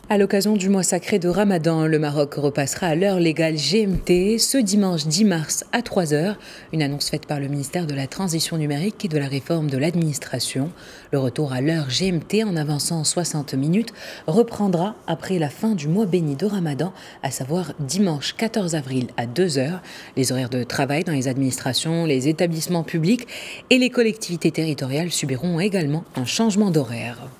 À l'occasion du mois sacré de Ramadan, le Maroc repassera à l'heure légale GMT ce dimanche 10 mars à 3 heures. Une annonce faite par le ministère de la Transition numérique et de la réforme de l'administration. Le retour à l'heure GMT en avançant 60 minutes reprendra après la fin du mois béni de Ramadan, à savoir dimanche 14 avril à 2 heures. Les horaires de travail dans les administrations, les établissements publics et les collectivités territoriales subiront également un changement d'horaire.